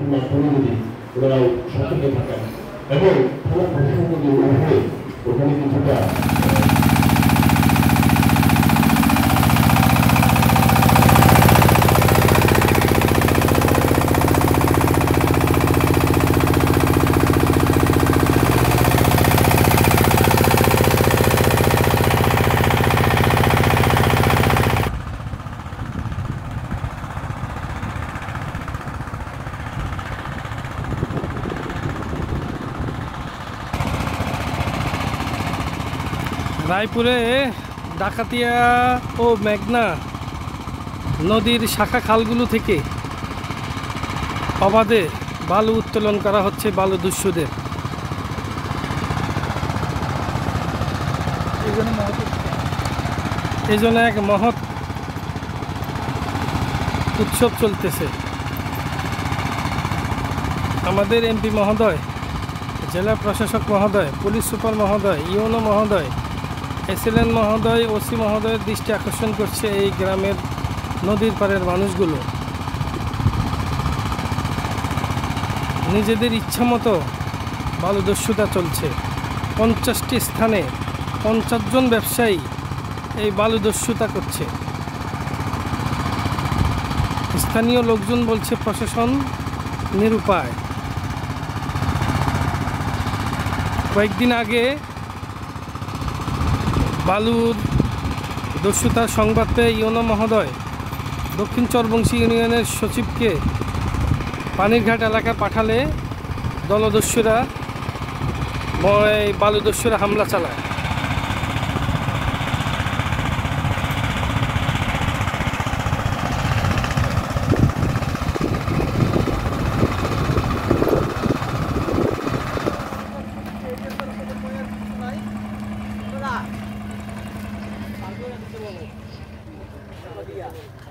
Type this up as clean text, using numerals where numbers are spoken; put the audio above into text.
মাধ্যমে যদি ওনারাও সতর্ক থাকেন এবং থানা প্রশাসন যদি ওখানে কিছুটা রায়পুরে ডাকাতিয়া ও মেঘনা নদীর শাখা খালগুলো থেকে অবাধে বালু উত্তোলন করা হচ্ছে বালু দস্যুদের। এই জন্য এক মহৎ উৎসব চলতেছে। আমাদের এমপি মহোদয়, জেলা প্রশাসক মহোদয়, পুলিশ সুপার মহোদয়, ইউনো মহোদয়, এসএলএন মহোদয়, ওসি মহোদয়ের দৃষ্টি আকর্ষণ করছে এই গ্রামের নদীর পাড়ের মানুষগুলো নিজেদের ইচ্ছামতো বালুদস্যুতা চলছে। 50টি স্থানে 50 জন ব্যবসায়ী এই বালুদস্যুতা করছে। স্থানীয় লোকজন বলছে প্রশাসন নিরুপায়। কয়েকদিন আগে বালুর দস্যুতার সংবাদ পেয়ে ইউনো মহোদয় দক্ষিণ চরবংশী ইউনিয়নের সচিবকে পানিরঘাট এলাকায় পাঠালে দলদস্যুরা বালুদস্যুরা হামলা চালায়। Iya.